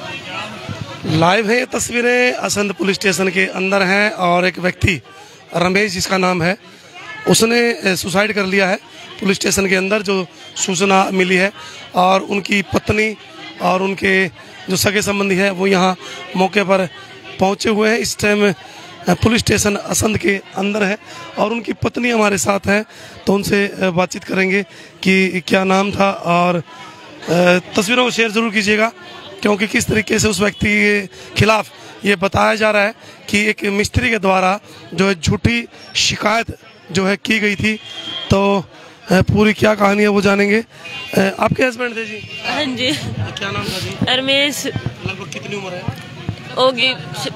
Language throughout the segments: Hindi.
लाइव है ये तस्वीरें असंध पुलिस स्टेशन के अंदर हैं और एक व्यक्ति रमेश जिसका नाम है उसने सुसाइड कर लिया है पुलिस स्टेशन के अंदर, जो सूचना मिली है। और उनकी पत्नी और उनके जो सगे संबंधी है वो यहाँ मौके पर पहुँचे हुए हैं। इस टाइम पुलिस स्टेशन असंध के अंदर है और उनकी पत्नी हमारे साथ है, तो उनसे बातचीत करेंगे कि क्या नाम था। और तस्वीरों को शेयर ज़रूर कीजिएगा, क्योंकि किस तरीके से उस व्यक्ति के खिलाफ ये बताया जा रहा है कि एक मिस्त्री के द्वारा जो है झूठी शिकायत जो है की गई थी। तो पूरी क्या कहानी है वो जानेंगे। आपके हस्बैंड थे जी? हाँ जी। क्या नाम था जी? रमेश। लगभग कितनी उम्र है? होगी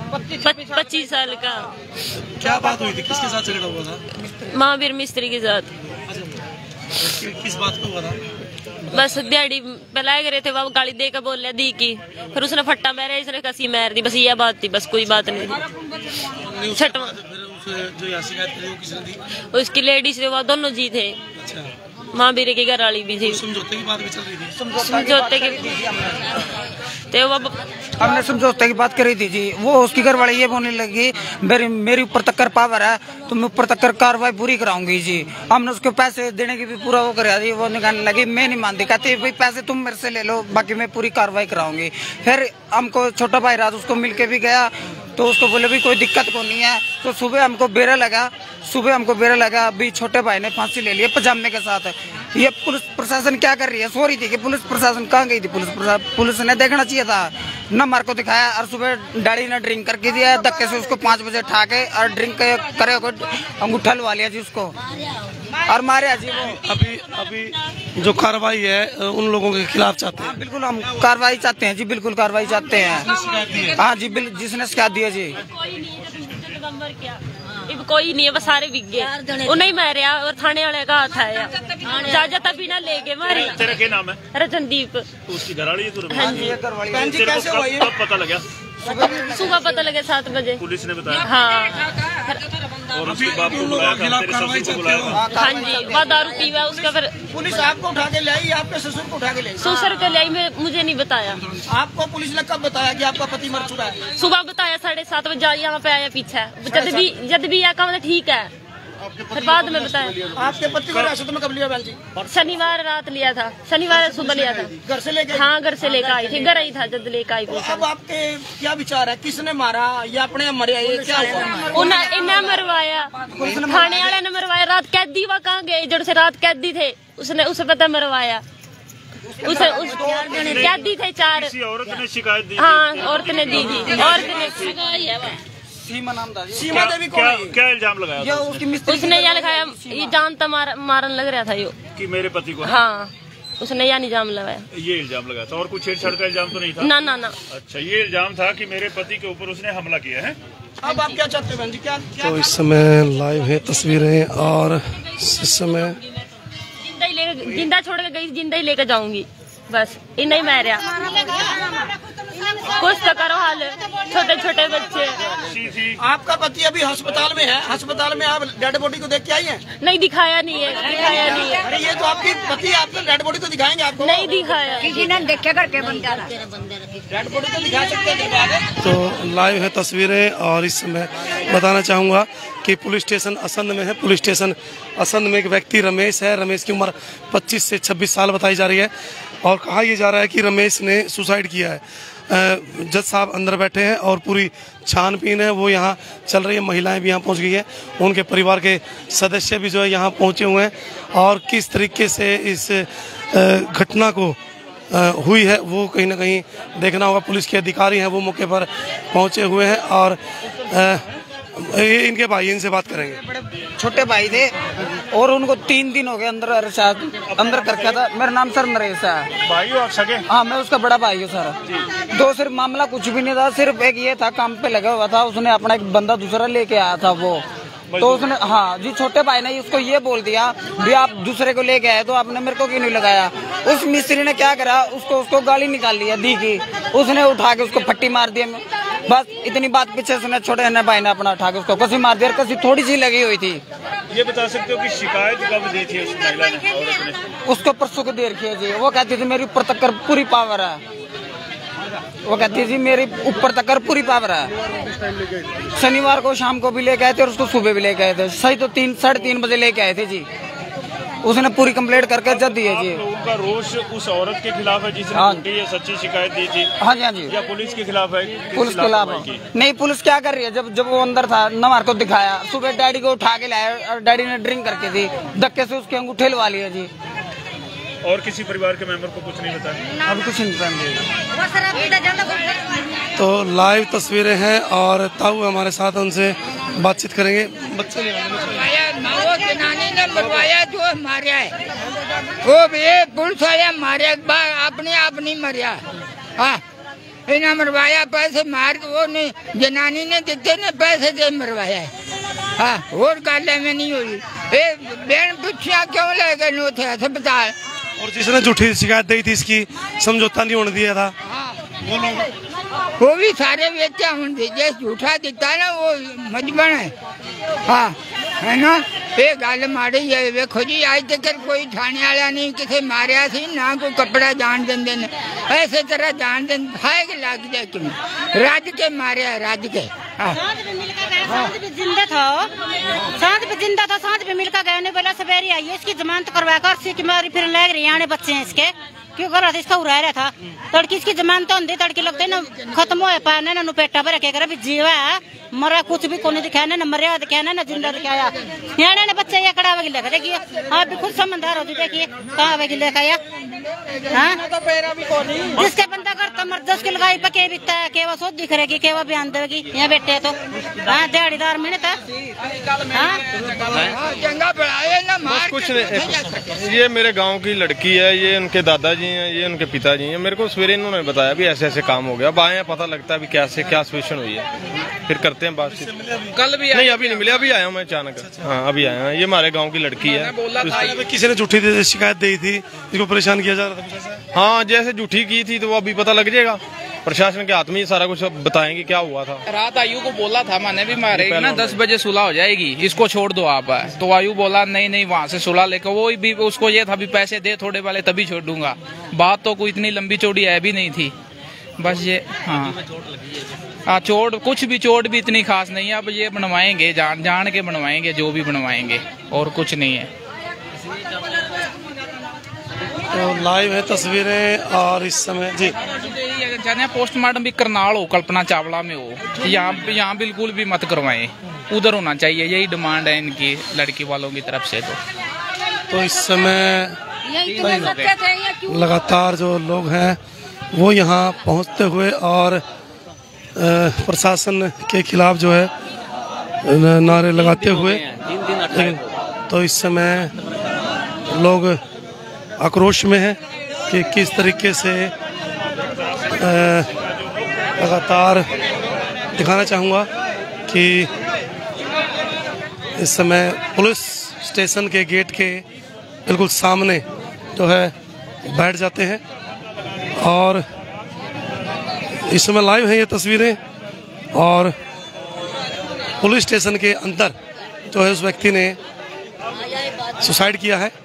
25 साल का। क्या बात हुई थी, किसके साथ झगड़ा हुआ था? महावीर मिस्त्री के साथ। किस बात को हुआ था? बस दिहाड़ी पलाए गए थे, वो गाली दे के बोल रहा दी की, फिर उसने फट्टा मारा, इसने कसी मार दी। बस ये बात थी, बस कोई बात नहीं थी। छठवा जो शिकायत की वो किसने दी? उसकी लेडीज थे, वो दोनों जी थे। अच्छा। महावीर की घर वाली भी थी। समझौते की बात भी चल रही थी? समझौते की तो हमने समझौते की बात करी थी जी। वो उसकी घर वाली ये बोलने लगी मेरी ऊपर तक पावर है तो मैं ऊपर तक कार्रवाई पूरी कराऊंगी जी। हमने उसको पैसे देने की भी पूरा वो करा दी। वो निकालने लगी, मैं नहीं मानती, कहती भाई पैसे तुम मेरे से ले लो, बाकी मैं पूरी कार्रवाई कराऊंगी। फिर हमको छोटा भाई रात उसको मिल के भी गया, तो उसको बोले भी कोई दिक्कत को नहीं है। तो सुबह हमको बेरा लगा, अभी छोटे भाई ने फांसी ले लिया पजामे के साथ। ये पुलिस प्रशासन क्या कर रही है? सो रही थी कि पुलिस प्रशासन कहाँ गई थी? पुलिस ने देखना चाहिए था न, मार को दिखाया। और सुबह डैडी ने ड्रिंक करके दिया, धक्के से उसको 5 बजे उठा के और ड्रिंक करे अंगूठा लगा लिया जी उसको और मारे जी वो। अभी जो कार्रवाई है उन लोगों के खिलाफ चाहते हैं? बिल्कुल हम कार्रवाई चाहते हैं जी, बिल्कुल कार्रवाई चाहते हैं। हाँ जी, जिसने शिकायत दी है जी। कोई नहीं है, बस सारे बिक गए। उन्हें मारे और थाने वाले का हाथ आया, जाजा बिना ले गए मारे। तेरा क्या नाम है? रजनदीप। उसकी घरवाली है? हाँ जी। कब पता लगा? सुबह पता लगे 7 बजे पुलिस ने बताया। हाँ। और उसके बाप को बुलाया था, तेरे ससुर को बुलाया था? हाँ जी, वह दारू पीवा उसका। फिर पुलिस आपको उठा के ले आई, आपके ससुर को उठा के ले आई? ससुर को ले आई, मुझे नहीं बताया। आपको पुलिस ने कब बताया कि आपका पति मर चुका है? सुबह बताया 7:30 बजे यहाँ पे आया पीछे, जब भी आया कहा ठीक है, फिर बाद में बताया। आपके पति को हिरासत में कब लिया बहन जी? शनिवार रात लिया था, शनिवार सुबह लिया था। घर से लेके? हाँ, घर से लेकर आई थी, घर आई था जब लेकर आई। अब आपके क्या विचार है, किसने मारा या अपने मरे? ये क्या हुआ? इन्हें मरवाया, थाने वाले ने मरवाया। रात कैदी वह कहाँ गए, जब से रात कैदी थे उसे पता मरवाया। कैदी थे 4। औरत ने शिकायत दी? हाँ, औरत ने दी थी। औरत सीमा नाम था। सीमा देवी कौन है? क्या इल्जाम लगाया? उसने यह लगाया, ये जानता मारन लग रहा था यो कि मेरे पति को? हाँ, उसने यह इल्जाम लगाया। ये इल्जाम लगाया था और कुछ छेड़छाड़ का इल्जाम तो नहीं था? ना ना ना। अच्छा, ये इल्जाम था कि मेरे पति के ऊपर उसने हमला किया है। अब आप क्या चाहते हैं बहन जी? क्या तो इस समय लाइव है तस्वीरें और इस समय जिंदा छोड़ के गई, जिंदा ही लेकर जाऊंगी बस। इन्हें मारा, कुछ तो करो हाल। छोटे छोटे बच्चे। आपका पति अभी अस्पताल में है, अस्पताल में आप डेड बॉडी को देख के आई हैं? नहीं, दिखाया नहीं है। अरे ये तो आपकी पति, आपको डेड बॉडी तो दिखाएंगे आपको? नहीं दिखाया, किसी ने देखे करके बंदा डेड बॉडी तो दिखा सकते हैं। तो लाइव है तस्वीरें और इस समय बताना चाहूँगा कि पुलिस स्टेशन असंध में है। पुलिस स्टेशन असंध में एक व्यक्ति रमेश है। रमेश की उम्र 25 से 26 साल बताई जा रही है और कहा यह जा रहा है कि रमेश ने सुसाइड किया है। जज साहब अंदर बैठे हैं और पूरी छानबीन है वो यहाँ चल रही है। महिलाएं भी यहाँ पहुँच गई हैं, उनके परिवार के सदस्य भी जो है यहाँ पहुँचे हुए हैं और किस तरीके से इस घटना को हुई है वो कहीं ना कहीं देखना होगा। पुलिस के अधिकारी हैं वो मौके पर पहुँचे हुए हैं और इनके भाई, इनसे बात करेंगे। छोटे भाई थे और उनको 3 दिन हो गए अंदर करके था। मेरा नाम सर नरेश है। भाई हो आप सगे? हाँ, मैं उसका बड़ा भाई हूँ सर। दो सिर्फ मामला कुछ भी नहीं था, सिर्फ एक ये था काम पे लगा हुआ था, उसने अपना एक बंदा दूसरा लेके आया था वो। तो उसने, हाँ जी, छोटे भाई ने उसको ये बोल दिया भी आप दूसरे को लेके आए तो आपने मेरे को क्यों नहीं लगाया। उस मिस्त्री ने क्या करा, उसको गाली निकाल लिया दी की, उसने उठा के उसको फट्टी मार दिया। बस इतनी बात पीछे सुने, छोटे भाई ने अपना उठा के उसको कसी मार दिया। कसी थोड़ी सी लगी हुई थी। ये बता सकते हो कि शिकायत कब दी थी उस महिला ने, औरत ने? उसको परसों को देर किया जी। वो कहती थी मेरी ऊपर तक पूरी पावर है। वो कहती थी मेरी ऊपर तक पूरी पावर है। शनिवार को शाम को भी लेके आए थे और उसको सुबह भी लेके आए थे। सही तो 3-3:30 बजे लेके आए थे जी। उसने पूरी कंप्लेंट करके जब दी है जी। उनका रोष उस औरत के खिलाफ है जिसने झूठी या सच्ची शिकायत दी थी? हाँ जी, हाँ जी। या पुलिस के खिलाफ है? पुलिस के खिलाफ नहीं। पुलिस क्या कर रही है, जब वो अंदर था नमार को दिखाया, सुबह डैडी को उठा के लाया और डैडी ने ड्रिंक करके दी, धक्के से उसके अंगूठे लगा लिए जी। और किसी परिवार के मेंबर को कुछ नहीं बताया? अभी कुछ नहीं बताया। तो लाइव तस्वीरें हैं और ताऊ हमारे साथ, उनसे बातचीत करेंगे। बच्चे जनानी ने मरवाया जो मारा है, वो भी पुलिस वाले मारे, अपने आप नहीं मरिया। हाँ, इन्हें मरवाया, पैसे मार वो नहीं, जनानी ने देते ने पैसे दे मरवाया है। हाँ, और गाले में नहीं हुई। बहन पिछिया क्यों ले गए नो थे अस्पताल? और जिसने झूठी शिकायत दी थी इसकी समझौता नहीं होने दिया था, वो भी सारे बेचा होंगे, जैसे झूठा दिखता है ना वो मजबूर है। हाँ, है ना, ये गल माड़ी है। वेखो जी, आज तक कोई थाने वाला नहीं किसी मारिया सी, ना कोई कपड़ा जान देंगे ने, ऐसे तरह जान दें फायग लग जाए कि राज के मारिया, राज के। सांझ भी जिंदा था, सांझ भी मिलकर गए, ने बोला सवेरे आई, इसकी जमानत करवा कर सी की मारी फिर लग रही आने बच्चे हैं इसके, क्यों कर रहा था, इसका रह रहा था। तड़की इसकी जमानत होती, तड़की लगते ना खत्म हो पाने ना पेटा भर के कर जीवा मरा कुछ भी कोने दिखाया ना मरिया दिखाया ना जिंदा दिखाया। यहाँ ने बच्चे ये कड़ा वगी लेकर देखिए, आप भी खुद समझदार होती, देखिए कहाँ वगी लेकर आया। हाँ, जिसके बंदा करता मर 10 की लगाई पे के बिकता है, केवा सोच दिख रहेगी, केवा बयान देगी, यहाँ बैठे तो हाँ दिहाड़ीदार मेहनत है। कुछ नहीं, ये मेरे गांव की लड़की है, ये उनके दादाजी हैं, ये उनके पिताजी हैं। मेरे को सवेरे इन्होंने बताया भी ऐसे ऐसे काम हो गया। अब आए पता लगता है कैसे क्या सिचुएशन हुई है, फिर करते हैं बातचीत। कल भी नहीं, अभी नहीं मिले, अभी आया हूँ मैं अचानक। हाँ, अभी आया हूँ। ये हमारे गाँव की लड़की है। किसी ने झूठी शिकायत दी थी, इसको परेशान किया जा रहा था। हाँ, जैसे झूठी की थी तो वो अभी पता लग जाएगा, प्रशासन के हाथ में ही सारा कुछ बताएंगे क्या हुआ था। रात आयु को बोला था मैंने भी मारेगी ना, 10 बजे सुलह हो जाएगी, इसको छोड़ दो आप। तो आयु बोला नहीं वहाँ से सुलह लेकर, वो भी उसको ये था भी पैसे दे थोड़े वाले तभी छोड़ दूंगा। बात तो कोई इतनी लंबी चौड़ी है भी नहीं थी, बस ये। हाँ, चोट कुछ भी, चोट भी इतनी खास नहीं है। अब ये बनवाएंगे, जान के बनवाएंगे जो भी बनवाएंगे, और कुछ नहीं है। तो लाइव है तस्वीरें और इस समय जी पोस्टमार्टम भी करनाल हो, कल्पना चावला में हो, यहाँ बिल्कुल भी मत करवाएं, उधर होना चाहिए। यही डिमांड है इनकी लड़की वालों की तरफ से। तो इस समय लगातार जो लोग हैं वो यहाँ पहुँचते हुए और प्रशासन के खिलाफ जो है नारे लगाते हुए, तो इस समय लोग आक्रोश में है कि किस तरीके से लगातार दिखाना चाहूँगा कि इस समय पुलिस स्टेशन के गेट के बिल्कुल सामने जो है बैठ जाते हैं। और इस समय लाइव है ये तस्वीरें, और पुलिस स्टेशन के अंदर जो है उस व्यक्ति ने सुसाइड किया है।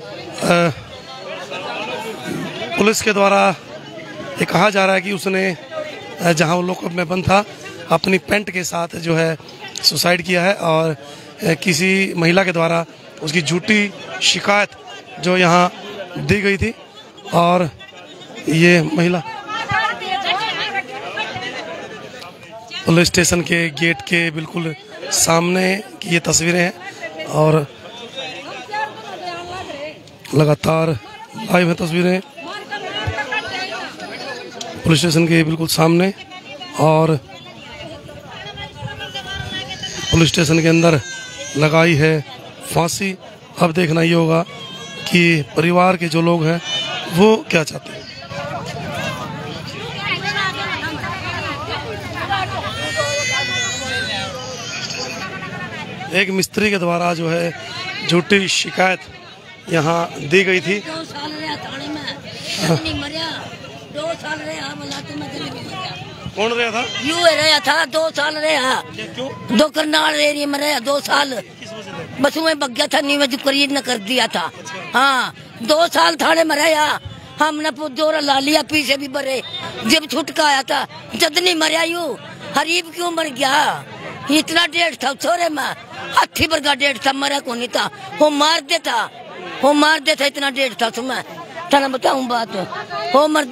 पुलिस के द्वारा ये कहा जा रहा है कि उसने जहां वो लॉकअप में बंद था अपनी पेंट के साथ जो है सुसाइड किया है, और किसी महिला के द्वारा उसकी झूठी शिकायत जो यहां दी गई थी। और ये महिला पुलिस स्टेशन के गेट के बिल्कुल सामने की ये तस्वीरें हैं, और लगातार लाइव है तस्वीरें पुलिस स्टेशन के बिल्कुल सामने। और पुलिस स्टेशन के अंदर लगाई है फांसी। अब देखना ये होगा कि परिवार के जो लोग हैं वो क्या चाहते हैं। एक मिस्त्री के द्वारा जो है झूठी शिकायत यहाँ दी गई थी। 2 साल रहा थाने में, नहीं मरिया, 2 साल रहा, कौन रहा था? यूं रहा था, 2 साल रहा। क्यों? 2 करनाल एरिया में रहा 2 साल। बस में बग गया था, नीवज खरीद न कर दिया था। हाँ, 2 साल थाने में रहा, हमने जोरा ला लिया पीछे भी बरे जब छुटका आया था जद नहीं मरिया यू हरीब क्यों मर गया इतना डेढ़ था छोरे में हाथी भर का डेढ़ था मरा को नहीं था वो मार देता इतना डेढ़ था तुम्हें तना बताऊं बात हो मर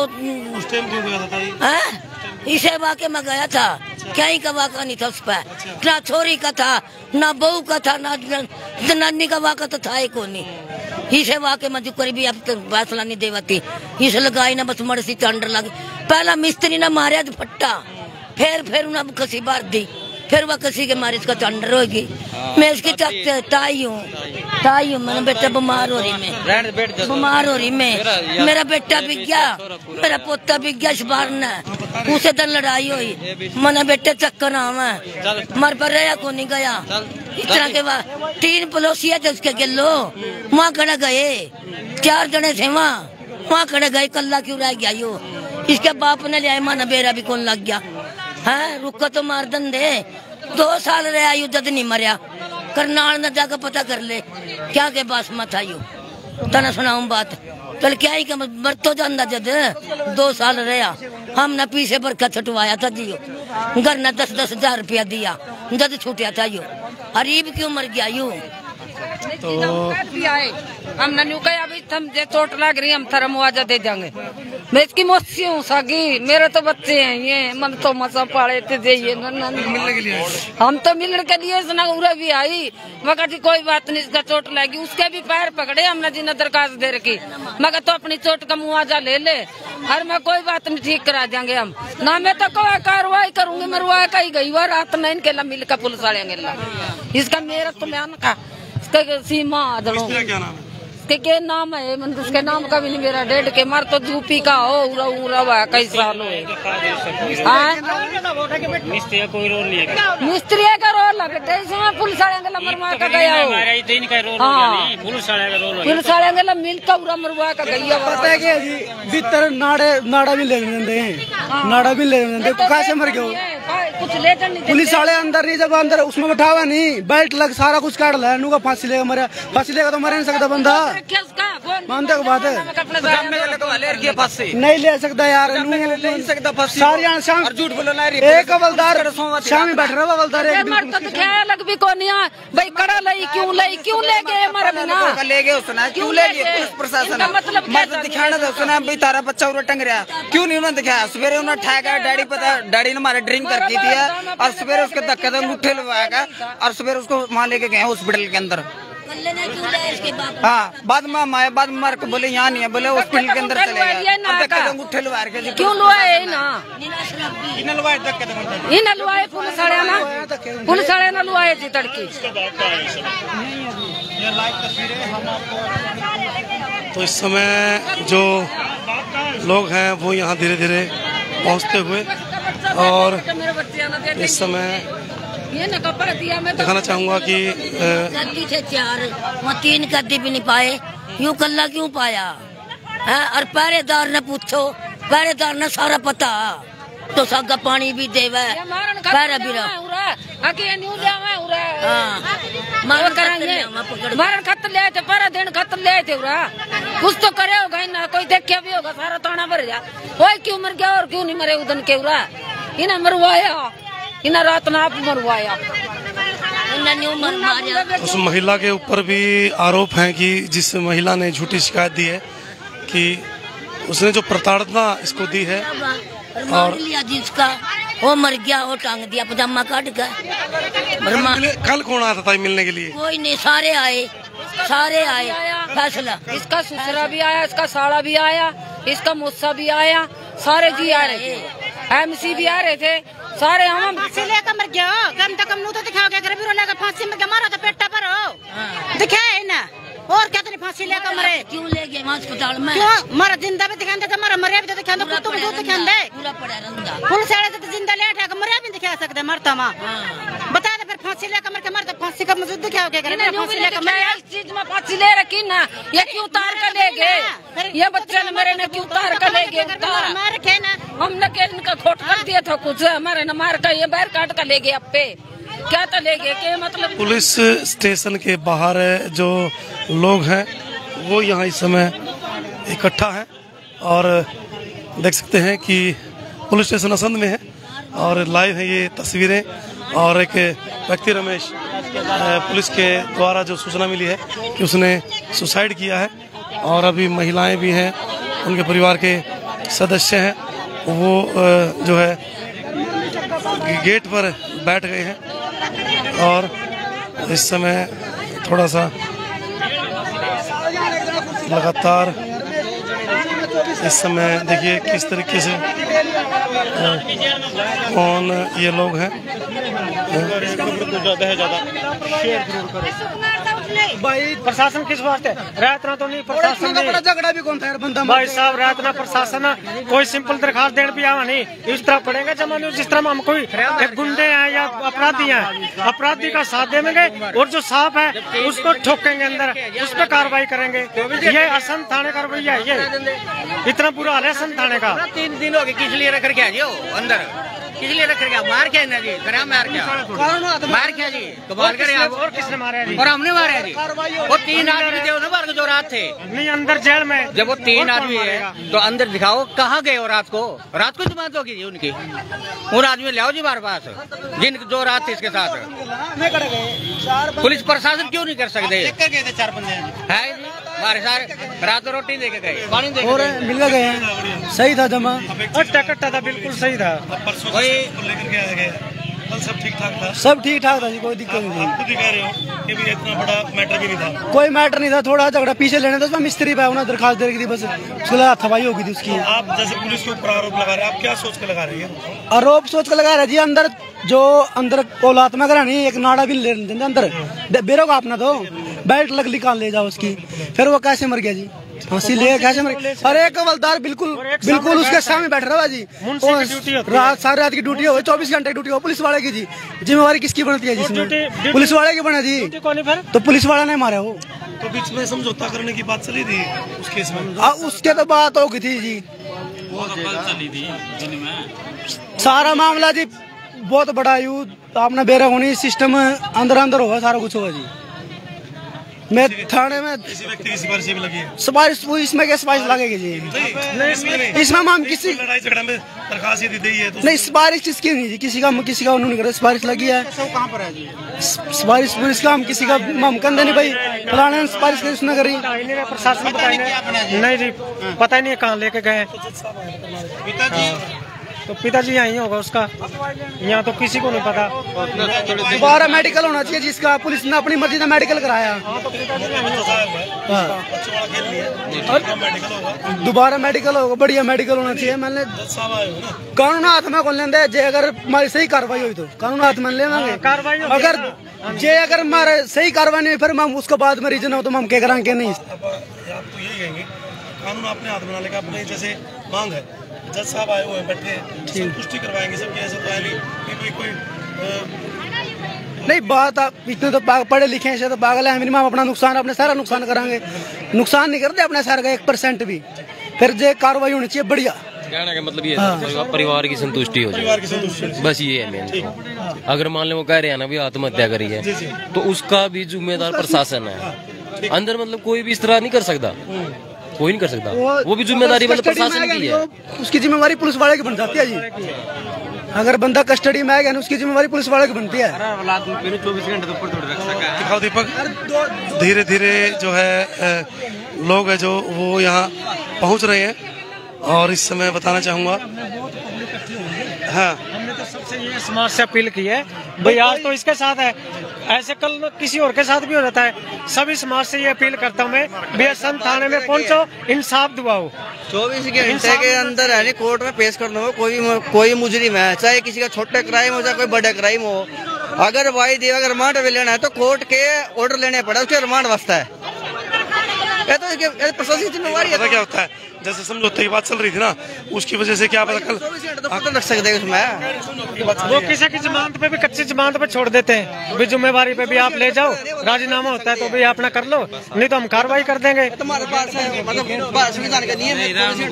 इसे वाके में गया था क्या ही का वाका नहीं था उस पर ना छोरी का था ना बहू का था ना जनानी का वाका तो था ही को नहीं इसे वाके में जो करीबी अब तक फैसला नहीं देवाती इसे लगाई ना बस मर सी चंडर लगी पहला मिस्त्री ने मारे फट्टा फिर उन्हें कसी बार दी फिर वह किसी के मारे इसका चंडर होगी मैं इसकी ताई हूँ मेरा बेटा बीमार हो रही मैं मेरा बेटा बिक गया मेरा पोता बिक गया इस बार ने उसे तो लड़ाई हुई मना बेटे चक्कर आवा मर पर रहा को नहीं गया इतना के बाद 3 पड़ोसिया थे उसके गिलो वहाँ खड़े गए 4 जने थे वहाँ खड़े गए कल्ला क्यों रह गया यो इसके बाप ने लिया माना बेरा भी कौन लग गया है रुको तो मार दन दे 2 साल रहा यू जद नहीं मरिया करनाल न जाकर पता कर ले क्या के पास मत आयु तना सुनाऊं बात कल क्या ही मर तो जाना जद 2 साल रहा हमने पीछे बरखा छटवाया था जियो घर ने 10-10 हजार रुपया दिया जद छूटिया था यू हरीब क्यों मर गया यू तो हमने न्यू कहा अभी हम जे चोट लग रही हम थरा मुआवजा दे देंगे मैं इसकी मौसी हूँ सागी मेरे तो बच्चे हैं ये मन तो मसा पाले थे मिलने के लिए हम तो मिलने के लिए उरा भी आई मगर जी कोई बात नहीं इसका चोट लगी उसके भी पैर पकड़े हमने जी ने दरखास्त दे रखी मगर तो अपनी चोट का मुआवजा ले ले हर में कोई बात नहीं ठीक करा देंगे हम ना मैं तो कोई कार्रवाई करूंगी मरवा का ही गई रात में इनके ला मिल का पुलिस वाले इसका मेरा तो मैं का सीमा आदड़ो के नाम है उसके नाम का भी नहीं मेरा डेढ़ के मार तो यूपी का हो उरा कई साल हो मिस्त्री का रोल बेटे इसमें पुलिस वाले मरवा का गया हो पुलिस वाले मिलकर उरा मरवा का गया पता है कि जी भीतर नाड़ा भी ले देते हैं नाड़ा भी ले देते कैसे मर गए कुछ ले पुलिस वाले अंदर नहीं जब अंदर उसमें बैठावा नहीं बेल्ट लग सारा कुछ काट ला नूका फांसी लेगा मरे फांसी लेगा तो मर नहीं सकता बंदा मानते को बात है नहीं ले सकता यार नहीं सकता सारी झूठ बोलना एक हवलदार शामी बैठ रहा हवलदार लग भी कौन भाई कड़ा लई क्यों ले गए हमारे बिना ले गए उसने क्यों ले गए पुलिस प्रशासन मतलब दिखाना था उसने भाई तारा बच्चा उरा टंग रहा क्यों नहीं उन्होंने दिखाया सवेरे उन्होंने ठेका डैडी पता डैडी ने हमारे ड्रिंक करके दिया और सवेरे उसके धक्के से अंगूठे लगाया और सवेरे उसको वहाँ लेके गए हॉस्पिटल के अंदर हाँ बाद में मार के बोले यहाँ नहीं है बोले हॉस्पिटल के अंदर चले अंगूठे लगा के क्यों लुआए ना इन लुआए पुलिस वाले ना लुआए थी तड़की तो इस समय जो लोग हैं वो यहाँ धीरे धीरे पहुँचते हुए और इस समय दिखाना चाहूंगा कि गद्दी थे 4 वहाँ 3 गद्दी भी नहीं पाए यूं कल्ला क्यों पाया है और पहरेदार ने पूछो पहरेदार ने सारा पता तो सागा पानी भी देवे पहरा भी मारन खत ले थे पर दिन खत ले थे कुछ तो करे होगा ना कोई देखे भी होगा सारा ताना भर जा कोई क्यों मर गया और क्यों नहीं मरे उदन के इन्हें मरवाया इन्हें रात ना आप मरवाया उस महिला के ऊपर भी आरोप है कि जिस महिला ने झूठी शिकायत दी है कि उसने जो प्रताड़ना इसको दी है और जिसका वो मर गया वो टांग दिया पजामा काट कर कल कौन आता था मिलने के लिए कोई नहीं सारे आए फैसला इसका ससुरा भी आया इसका साड़ा भी आया इसका मुस्सा भी आया सारे जी आ रहे थे MC भी आ रहे थे सारे हम फांसी लेकर मर गया कम से कम नू तो दिखाओगे घर भी रोलेगा फांसी में मारा तो पेटा पर हो दिखाए ना और क्या तो फांसी लेकर मरे क्यों ले गए अस्पताल में क्यों मरा जिंदा भी दिखाते तो मरा मरे भी दिखाते कुत्तों भी दिखाते पूरा पड़ा रहंदा पुलिस वाले तो जिंदा ले उठा के मरे भी दिखा सकते मरता मां बता दे फिर फांसी लेकर मर के मरता फांसी का मौजूद दिखाओगे घर में फांसी लेकर मरे इस चीज में फांसी ले रखी ना ये क्यों उतार कर ले गए ये बच्चे ने मेरे ने क्यों उतार कर ले गए मार के ना हमने के इनका खोट कर दिया था कुछ हमारे न मार कर ये बाहर काट कर ले गए अब पे क्या तो ले गए के मतलब पुलिस स्टेशन के बाहर जो लोग हैं वो यहाँ इस समय इकट्ठा हैं और देख सकते हैं कि पुलिस स्टेशन असंध में है और लाइव है ये तस्वीरें। और एक व्यक्ति रमेश पुलिस के द्वारा जो सूचना मिली है कि उसने सुसाइड किया है और अभी महिलाएं भी हैं, उनके परिवार के सदस्य हैं, वो जो है गेट पर बैठ गए हैं और इस समय थोड़ा सा लगातार इस समय देखिए किस तरीके से कौन ये लोग हैं। भाई प्रशासन किस वास्ते रात ना तो नहीं, प्रशासन नहीं, झगड़ा भी कौन था बंदा भाई साहब रात ना प्रशासन कोई सिंपल दरखास्त देने भी आवा नहीं, इस तरह पड़ेगा जमाने जिस तरह हम कोई गुंडे हैं या अपराधी हैं, अपराधी का साथ देंगे और जो सांप है उसको ठोकेंगे अंदर, उस पर कार्रवाई करेंगे। ये असंध थाने का रवैया है, ये इतना बुरा हाल है असंध थाने का। 3 दिन हो गए, किस लिए रख के आइए अंदर, किस लिए रख के मार क्या ना जी, करा मार क्या, मार क्या जी, कमाल करे आप। और किसने मारा जी? और हमने मारा जी। वो 3 आदमी थे ना मार के जो रात थे नहीं अंदर जेल में। जब वो 3 आदमी है तो अंदर दिखाओ कहाँ गए हो रात को जमानत होगी जी उनकी, उन आदमी ले आओ जी हमारे पास जिन जो रात थे इसके साथ। पुलिस प्रशासन क्यों नहीं कर सकते? 4 बंदे है जी हमारे साथ, रात को रोटी देके गए, पानी देके और मिल गए हैं, सही था जमा, कट्टा था, बिल्कुल सही था। वही लेकर के आ गए, कल सब ठीक ठाक था, सब ठीक ठाक था जी, कोई दिक्कत नहीं थी। आप खुद ही कह रहे हो कि भी इतना बड़ा मैटर भी नहीं था। कोई मैटर नहीं था, थोड़ा झगड़ा पीछे लेने था, उसमें मिस्त्री पे उन्हें दरखास्त दे रही थी, बस सुलह हथवाई होगी थी उसकी। आप जैसे पुलिस के ऊपर आरोप लगा रहे हैं, आप क्या सोच के लगा रहे हैं? आरोप सोच के लगा रहे जी, अंदर औलाद में करानी एक नाड़ा भी ले लेते अंदर बेरो का अपना तो बेल्ट लग निकाल ले जाओ उसकी, फिर वो कैसे मर गया जी? फांसी ले कैसे मर गया? अरे एक हवलदार बिल्कुल उसके सामने बैठ रहा है जी, रात सारी रात की ड्यूटी हो, 24 घंटे ड्यूटी हो पुलिस वाले की जी। जिम्मेवारी किसकी बनती है जी? पुलिस वाले की बने जी, तो पुलिस वाला नहीं मारे हो। तो बीच में समझौता करने की बात चली थी उस केस में? उसके तो बात हो गई थी जी, सारा मामला जी बहुत बड़ा यू आपने बेरा होनी सिस्टम अंदर होगा, सारा कुछ होगा जी। मैं थाने में किसी व्यक्ति की सिफारिश भी लगी है? सिफारिश इसमें क्या सिफारिश लगेगी जी? इसमें हम किसी लड़ाई झगड़ा में दरखास्त दी है तो नहीं, सिफारिश किसकी नहीं जी, किसी का उन्होंने करा, सिफारिश लगी है। कहाँ पर है जी सिफारिश पुलिस का हम किसी का हम कंधे नहीं भाई फलाने सिफारिश किसने करी? प्रशासन नहीं जी, पता ही नहीं कहाँ लेके गए। तो पिताजी यहीं होगा उसका, यहाँ तो किसी को नहीं पता। दोबारा मेडिकल होना चाहिए जिसका पुलिस ने अपनी मर्जी से मेडिकल कराया, दोबारा मेडिकल होगा, बढ़िया मेडिकल होना चाहिए। मैंने कानून हाथ में कौन लेंगे जे, अगर हमारी सही कार्रवाई हुई तो कानून हाथ में लेंगे कार्रवाई, अगर हमारे सही कार्रवाई नहीं फिर हम उसके बाद में रीजन हो तो हम क्या करेंगे? नहीं, आप तो यही कहेंगे कानून अपने हाथ में लेकर अपने जैसे मांग है, जज साहब आए हुए हैं, बैठे हैं, संतुष्टि करवाएंगे सबकी, ऐसा तो है नहीं कि कोई नहीं बात। आप इतने तो पढ़े लिखे हैं तो पागल है, मिनिमम अपना नुकसान अपने सारा नुकसान कराएंगे, नुकसान नहीं करते अपने सारा का 1% भी, फिर जो कार्रवाई होनी चाहिए बढ़िया। कहने का मतलब ये है परिवार की संतुष्टि हो जाए, बस ये है मेन। अगर मान लो वो कह रहे हैं ना भी आत्महत्या करी है तो उसका भी जिम्मेदार प्रशासन है अंदर, मतलब कोई भी इस तरह नहीं कर सकता, कोई नहीं कर सकता, वो भी जिम्मेदारी मतलब प्रशासन की है। उसकी जिम्मेवारी पुलिस वाले की बन जाती है जी, अगर बंदा कस्टडी में आएगा ना उसकी जिम्मेवारी पुलिस वाले की बनती है। 24 घंटे तो ऊपर रख सका है। दिखाओ दीपक, धीरे धीरे जो है लोग है जो वो यहाँ पहुँच रहे हैं और इस समय बताना चाहूँगा, हाँ हमने तो सबसे ये समाज से अपील की है भाई, आज तो इसके साथ है, ऐसे कल किसी और के साथ भी हो जाता है। सभी समाज से ये अपील करता हूँ मैं, बेसन थाने में पहुँचो, इंसाफ दिवाओ। 24 घंटे के अंदर है कोर्ट में पेश करना हो, कोई मुजरिम है, चाहे किसी का छोटा क्राइम हो चाहे कोई बड़ा क्राइम हो, अगर भाई देव अगर रिमांड भी लेना है तो कोर्ट के ऑर्डर लेने पड़े, उसके रिमांड वास्ता है। ये तो प्रशासन की जिम्मेवारी है। क्या होता है जैसे समझौते की बात चल रही थी ना, उसकी वजह से क्या पता कल 24 घंटे तो पता रख सकते हैं उसमें। वो किसी की जमानत पे भी कच्ची जमानत पे छोड़ देते हैं, भी जिम्मेवारी पे भी आप ले जाओ, राजीनामा होता है तो भी अपना कर लो, नहीं तो हम कार्रवाई कर देंगे। तुम्हारे पास है मतलब संविधान का नियम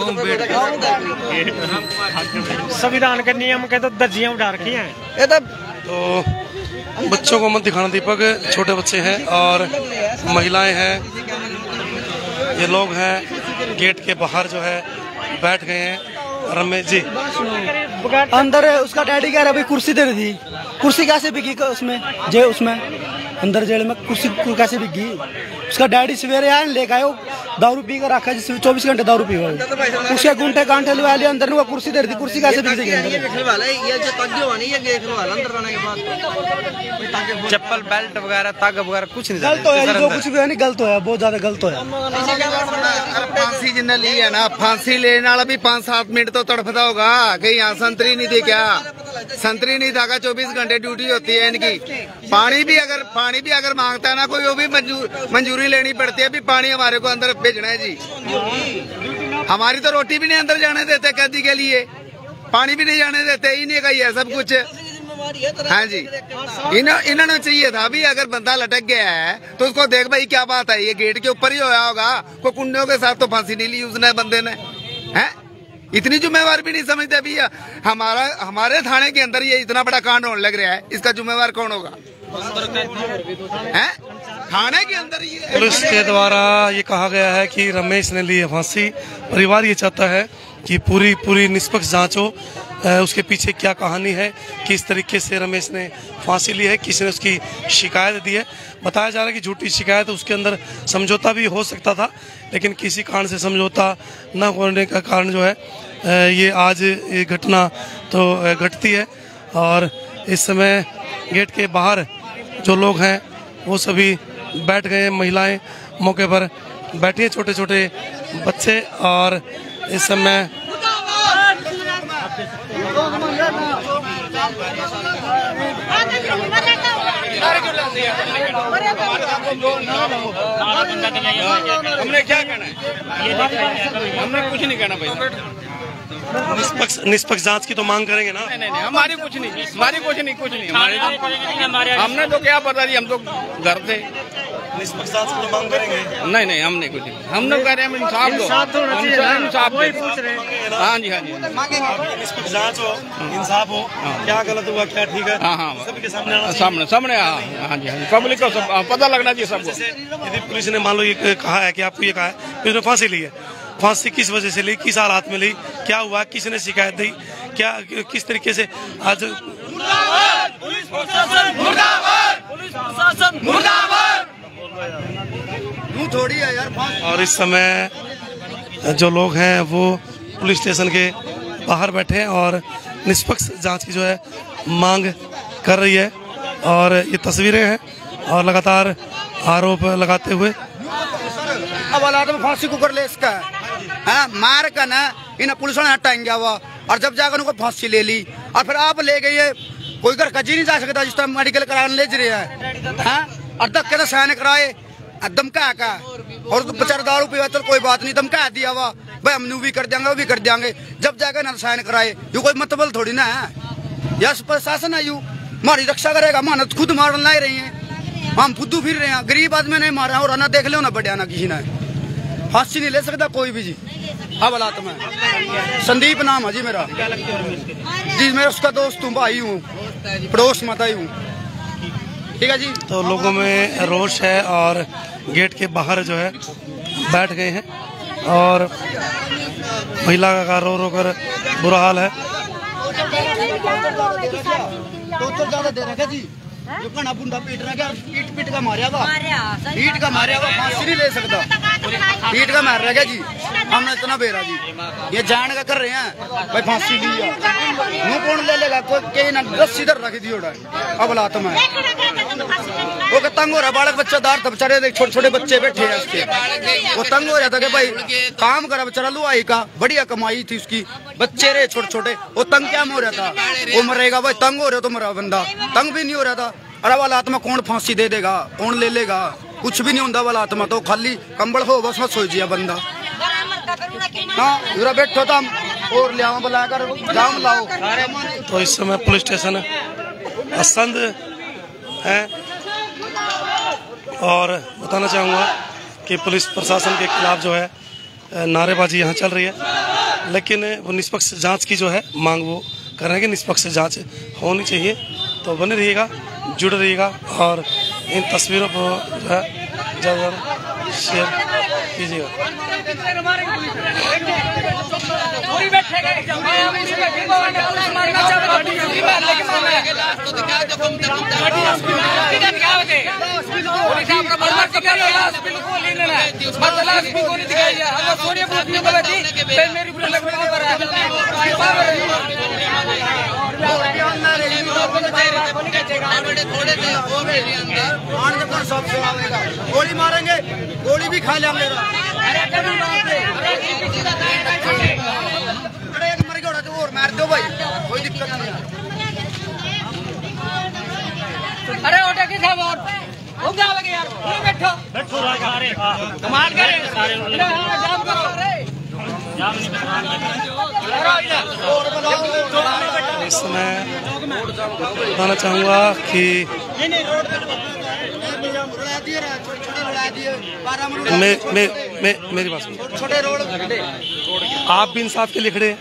है, संविधान के नियम के तो दर्जियां उड़ा रखी हैं। तो बच्चों को मत दिखाना दीपक, छोटे बच्चे हैं और महिलाएं हैं, ये लोग हैं गेट के बाहर जो है बैठ गए हैं रमेश जी। अंदर उसका डैडी कह रहा भाई कुर्सी दे दी, कुर्सी कैसे बिकी उसमें जेल, उसमें अंदर जेल में कुर्सी कैसे बिकी? उसका डैडी सवेरे आए लेके आए, दारू पी कर रखा जिसमें 24 घंटे दारू पी हुआ, उसके गुंठे कांठे लगा लिए अंदर, वो कुर्सी दे दी, कुर्सी कैसे बिक गई? चप्पल बेल्ट वगैरह ताग वगैरह कुछ नहीं गलत है, जो कुछ भी है नहीं गलत है, बहुत ज्यादा गलत है। फांसी जिन्हें ली है ना, फांसी लेने वाला भी 5-7 मिनट तो तड़फता होगा कि यहाँ संतरी नहीं थी क्या? संतरी नहीं था, 24 घंटे ड्यूटी होती है इनकी। पानी भी अगर मांगता है ना कोई, वो भी मंजूरी लेनी पड़ती है। भी पानी हमारे को अंदर भेजना है जी, हमारी तो रोटी भी नहीं अंदर जाने देते कैदी के लिए, पानी भी नहीं जाने देते, इन्हीं का ही है सब कुछ। हाँ जी, इन्होंने चाहिए था भी अगर बंदा लटक गया है तो उसको देख भाई क्या बात है, ये गेट के ऊपर ही होया होगा, कोई कुंडियों के साथ तो फांसी नहीं ली उसने बंदे ने, है? इतनी जिम्मेवार भी नहीं समझते भी हमारे थाने के अंदर ये इतना बड़ा कांड होने लग रहा है, इसका जिम्मेवार कौन होगा? है थाने के अंदर ये पुलिस के द्वारा ये कहा गया है कि रमेश ने ली है फांसी। परिवार ये चाहता है कि पूरी निष्पक्ष जांच हो, उसके पीछे क्या कहानी है, किस तरीके से रमेश ने फांसी ली है, किसने उसकी शिकायत दी है। बताया जा रहा है कि झूठी शिकायत, उसके अंदर समझौता भी हो सकता था, लेकिन किसी कारण से समझौता न होने का कारण जो है ये आज ये घटना तो घटती है। और इस समय गेट के बाहर जो लोग हैं वो सभी बैठ गए, महिलाएं मौके पर बैठी हैं, छोटे छोटे बच्चे। और इस समय हमने क्या कहना है? हमने कुछ नहीं कहना भाई। निष्पक्ष जांच की तो मांग करेंगे ना? नहीं, हमारी कुछ नहीं हमने तो क्या पता जी, हम तो घर थे। निष्पक्ष जांच की तो मांग करेंगे? नहीं, हमने कुछ नहीं, हम लोग कह रहे हैं इंसाफ दो, इंसाफ पूछ रहे हैं। हाँ जी, निष्पक्ष जांच हो, इंसाफ हो, क्या गलत हुआ क्या ठीक है, हाँ सबके सामने सामने हाँ जी, पब्लिक को पता लगना चाहिए सबको। यदि पुलिस ने मान लो ये कहा है कि आपको ये कहा है कि उसने फांसी ली है, फांसी किस वजह से ली, किस हालात में ली, क्या हुआ, किसने शिकायत दी, क्या किस तरीके से आज थोड़ी है यार। और इस समय जो लोग हैं वो पुलिस स्टेशन के बाहर बैठे हैं और निष्पक्ष जांच की जो है मांग कर रही है। और ये तस्वीरें हैं और लगातार आरोप लगाते हुए अब हालात में फांसी को कर ले इसका है, मार का ना इन पुलिस ने हटाएंगे वो, और जब जाकर उनको फांसी ले ली और फिर आप ले गए, कोई घर कजी नहीं जा सकता जिस तरह मेडिकल कराने ले रहे हैं, और धक्के तो सहन कराए, धमका का, और तो बेचारा दारू पीवा चल कोई बात नहीं, धमका दिया हुआ भाई हम भी कर देंगे, वो भी कर देंगे, जब जाकर ना सहन कराए, यू कोई मतलब थोड़ी ना है, यह प्रशासन है, यू हमारी रक्षा करेगा, मानत खुद मारने ला रही है, हम फुद्दू फिर रहे हैं, गरीब आदमी नहीं मारा और ना देख लो ना बढ़िया ना किसी ने, फांसी नहीं ले सकता कोई भी जी। अब हालात में संदीप नाम है जी मेरा, जी मैं उसका दोस्त हूँ, भाई हूँ, पड़ोस मत आई हूँ, ठीक है जी। तो लोगों में रोष है और गेट के बाहर जो है बैठ गए हैं और महिला का रो रो कर बुरा हाल है। तो ज्यादा दे रखा जी, जो कना बुंदा पीट रहा है, पीट का मारिया हुआ, फांसी नहीं ले सकता, पीट का मार रहा है जी, हमने इतना बेरा जी, ये जान का कर रहे हैं भाई फांसी ली है, मुँह कौन ले लेगा, कोई कहीं ना 10 इधर रख दी उड़ा, अब लात में वो तंग हो रहा, बालक बच्चा दार था बेचारे, छोटे छोटे बच्चे बैठे हैं उसके, वो तंग हो रहा था कि भाई काम करा बेचारा, लुआई का बढ़िया कमाई थी उसकी, बच्चे रहे छोटे छोटे, वो तंग क्या हो रहा था, वो मरेगा भाई, तंग हो रहा तो मरा बंदा, तंग भी नहीं हो रहा था। अरे वाला आत्मा कौन फांसी दे देगा, कौन ले लेगा, कुछ भी नहीं होता वाला आत्मा, तो खाली कंबल हो बस मत सो जिया बंदा। हाँ पूरा बैठो था और ले बुलाकर जाम लाओ। तो इस समय पुलिस स्टेशन असंद है और बताना चाहूँगा कि पुलिस प्रशासन के खिलाफ जो है नारेबाजी यहाँ चल रही है, लेकिन वो निष्पक्ष जांच की जो है मांग वो कर रहे हैं कि निष्पक्ष जांच होनी चाहिए। तो बने रहिएगा, जुड़े रहिएगा और इन तस्वीरों को जो है ज़्यादा शेयर कीजिएगा। गोली मारेंगे, गोली भी खा लिया मेरा। और मार दो भाई, कोई दिक्कत नहीं। अरे ओटे के सब और हो गया लगे यार, बैठो बैठो कमाल करे सारे जाम करो रे जाम नहीं इस समय बताना चाहूँगा कि मेरी बात सुनिए, आप भी इंसाफ के लिए खड़े हैं।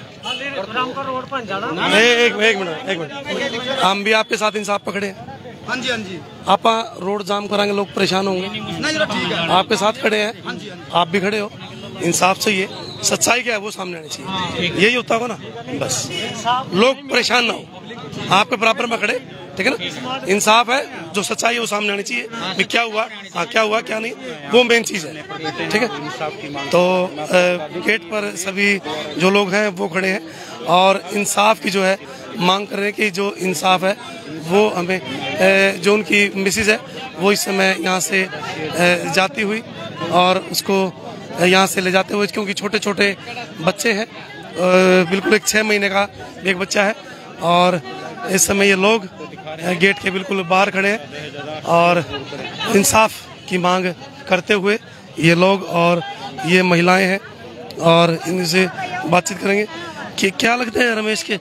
एक मिनट, हम भी आपके साथ इंसाफ पकड़े हैं। हाँ जी, हाँ जी। आप रोड जाम कराएंगे, लोग परेशान होंगे। नहीं ठीक है, आपके साथ खड़े हैं, आप भी खड़े हो। इंसाफ चाहिए, सच्चाई क्या है वो सामने आनी चाहिए, यही होता होगा ना। बस लोग परेशान ना हो, आपके बराबर में खड़े, ठीक है ना। इंसाफ है, जो सच्चाई है वो सामने आनी चाहिए कि क्या हुआ, हाँ क्या हुआ क्या नहीं, वो मेन चीज़ है, ठीक है। तो गेट पर सभी जो लोग हैं वो खड़े हैं और इंसाफ की जो है मांग कर रहे हैं कि जो इंसाफ है वो हमें, जो उनकी मिसेज है वो इस समय यहाँ से जाती हुई और उसको यहाँ से ले जाते हुए, क्योंकि छोटे छोटे बच्चे हैं, बिल्कुल एक 6 महीने का एक बच्चा है और इस समय ये लोग गेट के बिल्कुल बाहर खड़े हैं और इंसाफ की मांग करते हुए ये लोग और ये महिलाएं हैं और इनसे बातचीत करेंगे कि क्या लगता है रमेश के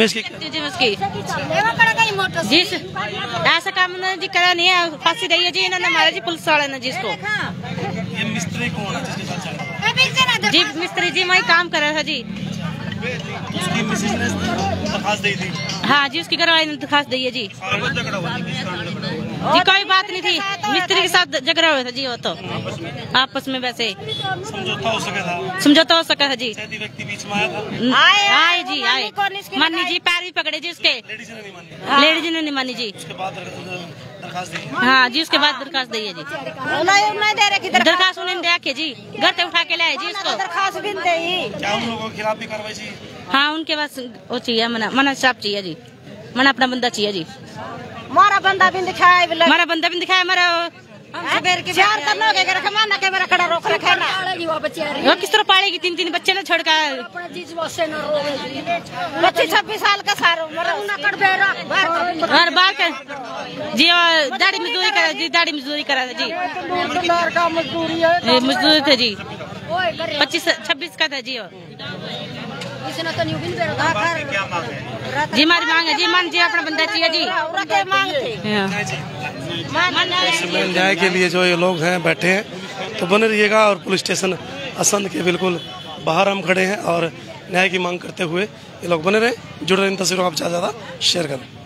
जी ऐसा काम जी करा नहीं है, फांसी दी है जी इन्होंने, मारा जी पुलिस वाले ने जिसको। ये मिस्त्री कौन है जिसके साथ चल रहा है? जी मिस्त्री जी वही काम कर रहा था जी। उसकी मिसेज ने दरखास्त दी थी। हाँ जी, उसकी घरवाली ने दरखास्त दी है जी। जी कोई बात नहीं थी, मिस्त्री के साथ झगड़ा हुआ था जी, वो तो आपस में वैसे समझौता हो सका था जी। व्यक्ति बीच में आया था, आए जी आए, मानी जी पैर भी पकड़े जी उसके, लेडीज ने नहीं मानी जी। उसके बाद दरखास्त दी। हाँ जी, उसके बाद दरखास्त दी है जी। दरखास्त उन्होंने दे रखी जी, घर से उठा के लाए जी उसको। दरखास्त भी क्या उन लोगों के खिलाफ भी कार्रवाई चाहिए? हाँ उनके पास वो चाहिए, मना साहब चाहिए जी, मना अपना बंदा चाहिए जी। हमारा बंदा भी दिखाया, हमारा बंदा भी दिखाया, हमारा खड़ा रोक रखा ना। वो किस तरह पालेगी, 3 बच्चे ना छोड़कर। 26 साल का सारो और बाहर कर जी, दाढ़ी मजदूरी करा जी, दाढ़ी मजदूरी करा था जी, मजदूरी थे जी, 25-26 का था जी। जी हमारी मांग है जी, मान जी अपना बंदा चाहिए जी। न्याय के लिए जो ये लोग हैं बैठे हैं, तो बने रहिएगा। और पुलिस स्टेशन असंध के बिल्कुल बाहर हम खड़े हैं और न्याय की मांग करते हुए ये लोग बने रहे, जुड़े रहे। इन तस्वीरों को आप ज़्यादा शेयर करें।